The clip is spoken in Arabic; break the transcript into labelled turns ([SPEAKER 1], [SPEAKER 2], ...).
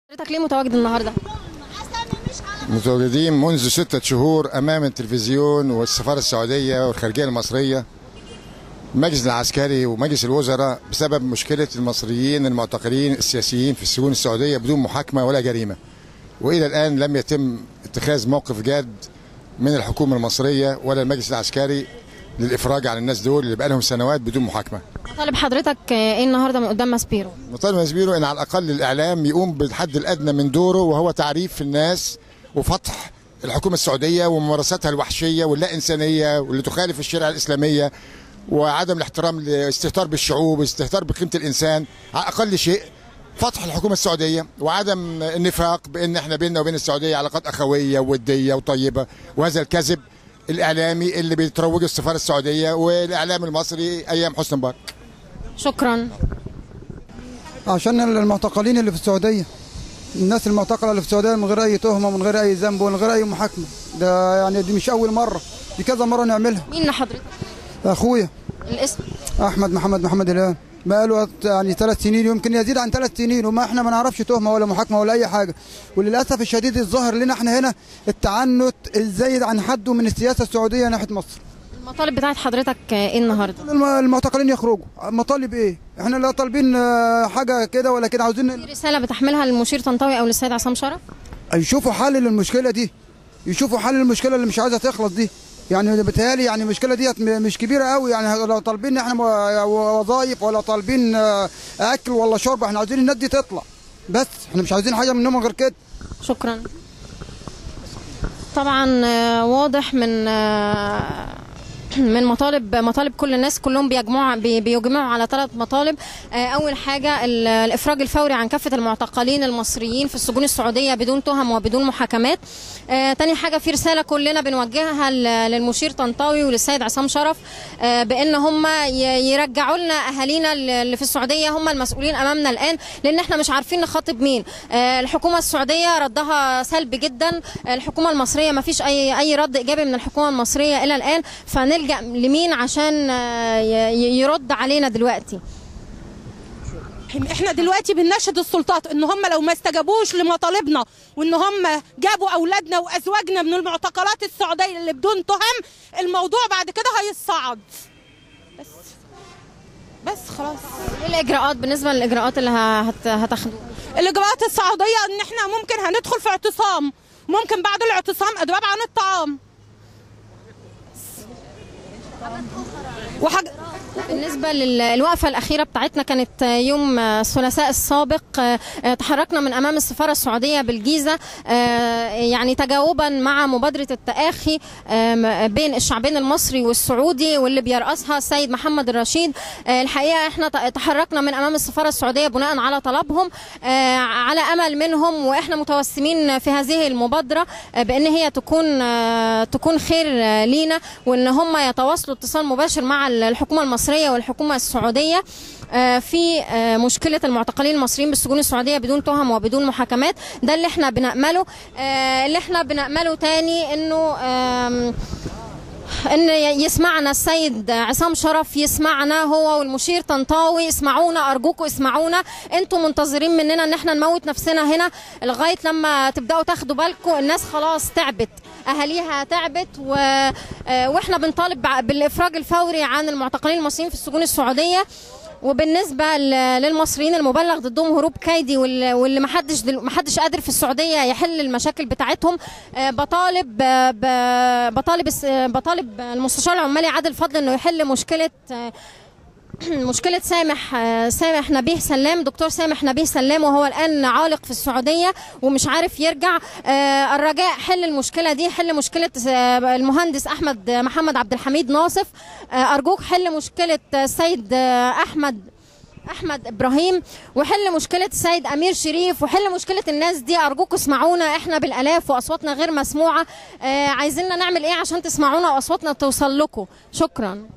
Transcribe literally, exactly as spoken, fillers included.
[SPEAKER 1] حضرتك ليه متواجد النهارده؟
[SPEAKER 2] متواجدين منذ ستة شهور أمام التلفزيون والسفارة السعودية والخارجية المصرية، المجلس العسكري ومجلس الوزراء، بسبب مشكلة المصريين المعتقلين السياسيين في السجون السعودية بدون محاكمة ولا جريمة. وإلى الآن لم يتم اتخاذ موقف جاد من الحكومة المصرية ولا المجلس العسكري للإفراج عن الناس دول اللي بقى لهم سنوات بدون محاكمة.
[SPEAKER 1] طالب حضرتك ايه النهارده من قدام ماسبيرو؟
[SPEAKER 2] مطالب ماسبيرو ان على الاقل الاعلام يقوم بالحد الادنى من دوره، وهو تعريف الناس وفتح الحكومه السعوديه وممارساتها الوحشيه واللا انسانيه واللي تخالف الشريعه الاسلاميه وعدم الاحترام لاستهتار بالشعوب واستهتار بقيمه الانسان. على اقل شيء فتح الحكومه السعوديه وعدم النفاق بان احنا بيننا وبين السعوديه علاقات اخويه ووديه وطيبه، وهذا الكذب الاعلامي اللي بيتروجه السفاره السعوديه والاعلام المصري ايام حسني مبارك.
[SPEAKER 1] شكرا.
[SPEAKER 3] عشان المعتقلين اللي في السعوديه، الناس المعتقله اللي في السعوديه من غير اي تهمه ومن غير اي ذنب ومن غير اي محاكمه، ده يعني دي مش اول مره، دي كذا مره نعملها.
[SPEAKER 1] مين حضرتك؟
[SPEAKER 3] اخويا.
[SPEAKER 1] الاسم؟
[SPEAKER 3] احمد محمد محمد الهام، بقاله يعني ثلاث سنين، يمكن يزيد عن ثلاث سنين، وما احنا ما نعرفش تهمه ولا محاكمه ولا اي حاجه. وللاسف الشديد الظاهر لنا احنا هنا التعنت الزايد عن حده من السياسه السعوديه ناحيه مصر.
[SPEAKER 1] المطالب بتاعت حضرتك ايه النهارده؟
[SPEAKER 3] المعتقلين يخرجوا. مطالب ايه؟ احنا لا طالبين حاجه كده ولا كده، عاوزين
[SPEAKER 1] في رساله بتحملها للمشير طنطاوي او للسيد عصام شرف؟
[SPEAKER 3] يشوفوا حل للمشكله دي، يشوفوا حل للمشكله اللي مش عايزه تخلص دي. يعني بتهيألي يعني المشكله ديت مش كبيره قوي، يعني لو طالبين احنا وظائف ولا طالبين اكل ولا شرب، احنا عايزين الناس دي تطلع بس، احنا مش عايزين حاجه منهم غير كده.
[SPEAKER 1] شكرا. طبعا واضح من من مطالب مطالب كل الناس، كلهم بيجمعوا بيجمعوا على ثلاث مطالب. اول حاجه الافراج الفوري عن كافه المعتقلين المصريين في السجون السعوديه بدون تهم وبدون محاكمات. تاني حاجه في رساله كلنا بنوجهها للمشير طنطاوي وللسيد عصام شرف بان هم يرجعوا لنا اهالينا اللي في السعوديه، هم المسؤولين امامنا الان، لان احنا مش عارفين نخاطب مين. الحكومه السعوديه ردها سلبي جدا، الحكومه المصريه ما فيش اي اي رد ايجابي من الحكومه المصريه الى الان، فنلجأ لمين عشان يرد علينا دلوقتي؟
[SPEAKER 4] احنا دلوقتي بنناشد السلطات ان هم لو ما استجابوش لمطالبنا وان هم جابوا اولادنا وازواجنا من المعتقلات السعوديه اللي بدون تهم، الموضوع بعد كده هيتصعد. بس بس خلاص.
[SPEAKER 1] ايه الاجراءات بالنسبه للاجراءات اللي هتاخدوها؟
[SPEAKER 4] الاجراءات السعوديه ان احنا ممكن هندخل في اعتصام، ممكن بعد الاعتصام ادواب عن الطعام.
[SPEAKER 1] وحاجة بالنسبة للوقفة الأخيرة بتاعتنا كانت يوم الثلاثاء السابق، تحركنا من أمام السفارة السعودية بالجيزة يعني تجاوبا مع مبادرة التآخي بين الشعبين المصري والسعودي واللي بيرأسها السيد محمد الرشيد. الحقيقة احنا تحركنا من أمام السفارة السعودية بناء على طلبهم، على أمل منهم، وإحنا متوسمين في هذه المبادرة بأن هي تكون تكون خير لينا، وأن هم يتواصلوا اتصال مباشر مع الحكومة المصرية والحكومة السعودية في مشكلة المعتقلين المصريين بالسجون السعودية بدون تهم وبدون محاكمات. ده اللي احنا بنأمله. اللي احنا بنأمله تاني انه ان يسمعنا السيد عصام شرف، يسمعنا هو والمشير طنطاوي، اسمعونا ارجوكم اسمعونا. انتم منتظرين مننا ان احنا نموت نفسنا هنا لغايه لما تبداوا تاخدوا بالكم؟ الناس خلاص تعبت، اهاليها تعبت، و... واحنا بنطالب بالافراج الفوري عن المعتقلين المصريين في السجون السعوديه. وبالنسبه للمصريين المبلغ ضدهم هروب كيدي واللي ما حدش ما حدش قادر في السعوديه يحل المشاكل بتاعتهم، بطالب بطالب بطالب المستشار العمالي عادل فضل انه يحل مشكله مشكلة سامح سامح نبيه سلام، دكتور سامح نبيه سلام، وهو الآن عالق في السعودية ومش عارف يرجع. الرجاء حل المشكلة دي، حل مشكلة المهندس أحمد محمد عبد الحميد ناصف، أرجوك حل مشكلة السيد أحمد أحمد إبراهيم، وحل مشكلة السيد أمير شريف، وحل مشكلة الناس دي. أرجوك اسمعونا، إحنا بالآلاف وأصواتنا غير مسموعة. عايزيننا نعمل إيه عشان تسمعونا وأصواتنا توصل لكم؟ شكرا.